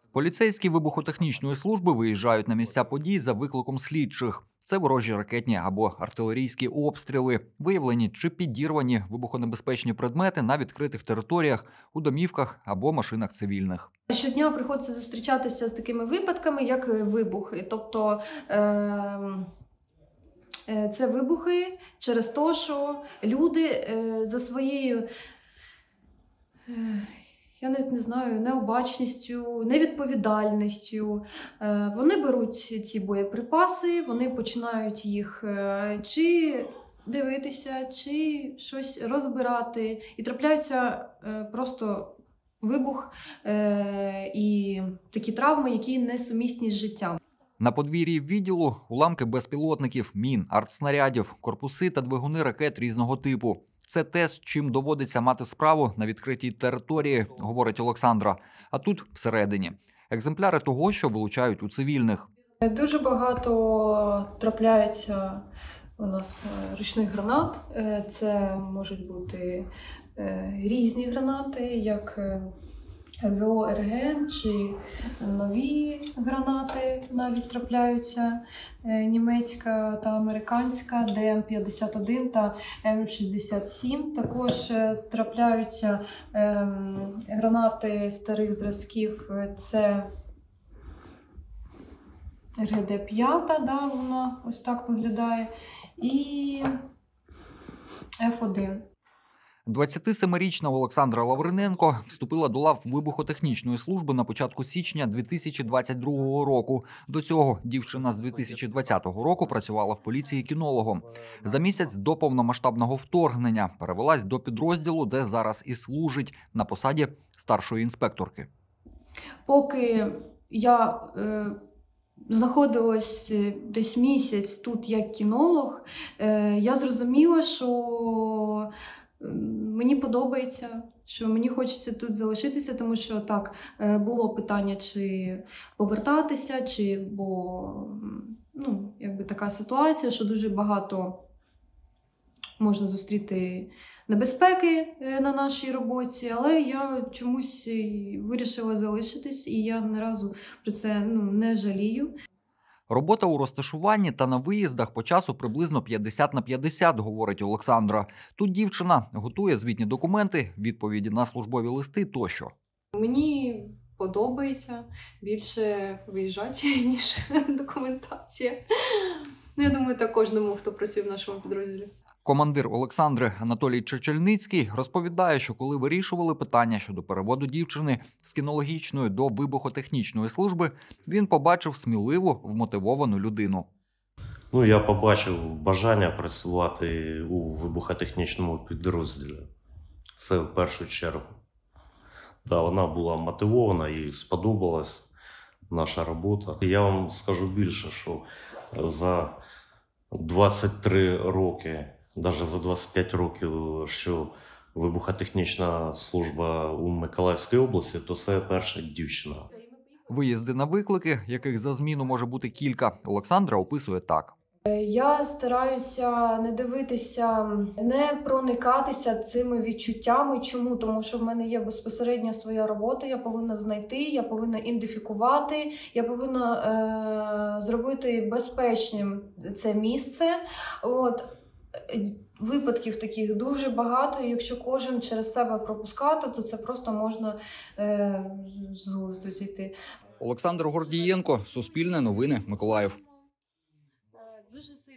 Поліцейські вибухотехнічної служби виїжджають на місця подій за викликом слідчих. Це ворожі ракетні або артилерійські обстріли, виявлені чи підірвані вибухонебезпечні предмети на відкритих територіях, у домівках або машинах цивільних. Щодня приходиться зустрічатися з такими випадками, як вибухи. Тобто це вибухи через те, що люди за своєю, я навіть не знаю, необачністю, невідповідальністю. Вони беруть ці боєприпаси, вони починають їх чи дивитися, чи щось розбирати. І трапляється просто вибух і такі травми, які несумісні з життям. На подвір'ї відділу уламки безпілотників, мін, артснарядів, корпуси та двигуни ракет різного типу. Це те, з чим доводиться мати справу на відкритій території, говорить Олександра. А тут всередині. Екземпляри того, що вилучають у цивільних. Дуже багато трапляється у нас ручних гранат. Це можуть бути різні гранати, як РГО, РГН чи нові гранати навіть трапляються, німецька та американська, ДМ-51 та М-67. Також трапляються гранати старих зразків, це РГД-5, да, вона ось так виглядає, і Ф1. 27-річна Олександра Лавриненко вступила до лав вибухотехнічної служби на початку січня 2022 року. До цього дівчина з 2020 року працювала в поліції кінологом. За місяць до повномасштабного вторгнення перевелась до підрозділу, де зараз і служить, на посаді старшої інспекторки. Поки я знаходилась десь місяць тут як кінолог, я зрозуміла, що мені подобається, що мені хочеться тут залишитися, тому що так, було питання, чи повертатися, бо якби така ситуація, що дуже багато можна зустріти небезпеки на нашій роботі, але я чомусь вирішила залишитись, і я ні разу про це не жалію. Робота у розташуванні та на виїздах по часу приблизно 50/50, говорить Олександра. Тут дівчина готує звітні документи, відповіді на службові листи тощо. Мені подобається більше виїжджати, ніж документація. Я думаю, так кожному, хто працює в нашому підрозділі. Командир Олександри Анатолій Чечельницький розповідає, що коли вирішували питання щодо переводу дівчини з кінологічної до вибухотехнічної служби, він побачив сміливу, вмотивовану людину. Я побачив бажання працювати у вибухотехнічному підрозділі. Це в першу чергу. Да, вона була мотивована, їй сподобалась наша робота. Я вам скажу більше, що за 23 роки, навіть за 25 років, що вибухотехнічна служба у Миколаївській області, то це перша дівчина. Виїзди на виклики, яких за зміну може бути кілька, Олександра описує так. Я стараюся не дивитися, не проникатися цими відчуттями. Чому? Тому що в мене є безпосередньо своя робота, я повинна знайти, я повинна ідентифікувати, я повинна зробити безпечним це місце. Випадків таких дуже багато, і якщо кожен через себе пропускати, то це просто можна з глузду зійти. Олександр Гордієнко, Суспільне новини, Миколаїв. Дуже